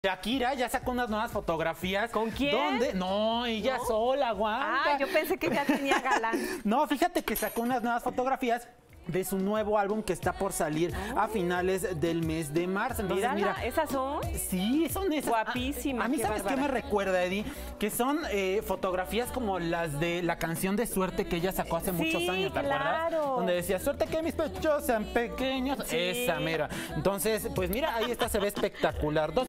Shakira ya sacó unas nuevas fotografías. ¿Con quién? ¿Dónde? No, ella sola, aguanta. Ah, yo pensé que ya tenía galán. No, fíjate que sacó unas nuevas fotografías de su nuevo álbum que está por salir a finales del mes de marzo. Entonces, Mírala, mira, ¿esas son? sí, son esas. Guapísimas. A mí, qué ¿sabes qué bárbara. me recuerda, Eddie? Que son fotografías como las de la canción de Suerte que ella sacó hace muchos años, ¿te acuerdas? claro. Donde decía, suerte que mis pechos sean pequeños. Sí. Esa mera. Entonces, pues mira, ahí está, se ve espectacular.